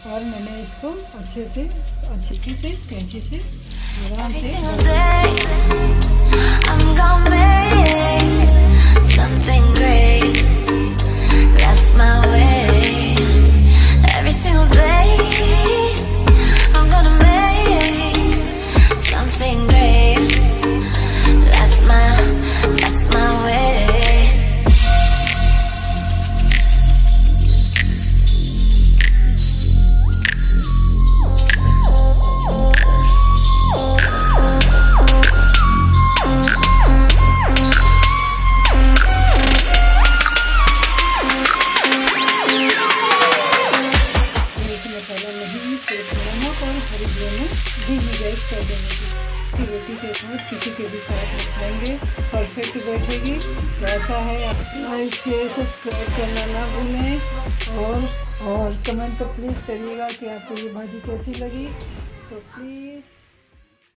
और मैंने इसको अच्छे से कैंची से आराम से नमक और हरी दोनों धीमी गैस कर देंगे कि रोटी के साथ किसी के भी साथ रख लेंगे, परफेक्ट बैठेगी। तो ऐसा है, आप लाइक शेयर सब्सक्राइब करना ना भूलें और कमेंट तो प्लीज़ करिएगा कि आपको ये भाजी कैसी लगी। तो प्लीज़